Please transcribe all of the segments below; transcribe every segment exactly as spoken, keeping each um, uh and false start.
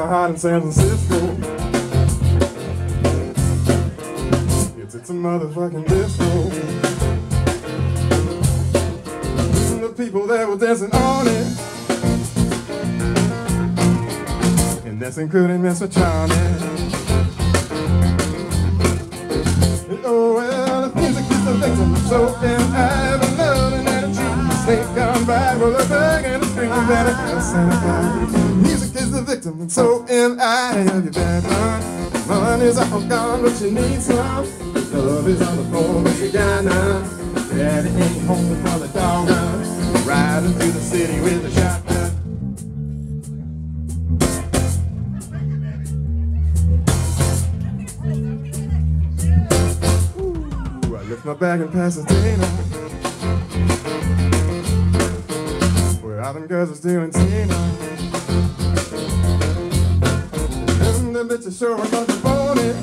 my heart in San Francisco. It's, it's a motherfucking disco. The people that were dancing on it, and that's including Mister Charlie. Oh well, the music is the victim, so am I. But love and attitude, snake gone by, well a bug and a string of better house. Music is the victim, and so am I. Have you bad man? Money's all gone, but you need some. Love is on the floor, but you got none. Daddy ain't home for the dog run, riding through the city with a shotgun. Ooh, I lift my bag in Pasadena, where all them girls is doing Tina. And the bitches sure are fucking phony.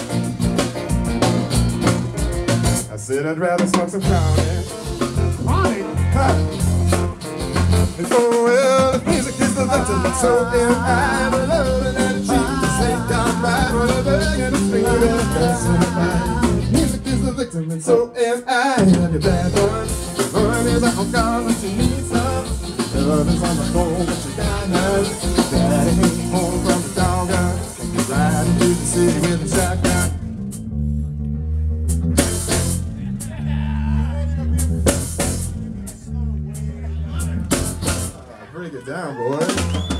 I said I'd rather smoke some county. Money, ha! And oh well, the music is the victim, so am I. The love and attitude, the snake down by, well a bug and a string of it. Music is the victim, and so am I. Have you bad one? Money's all gone, but you need some. Love is on the phone, but you got none. Daddy ain't home from the dog gun, riding through the city with a shotgun. Break it down, boy.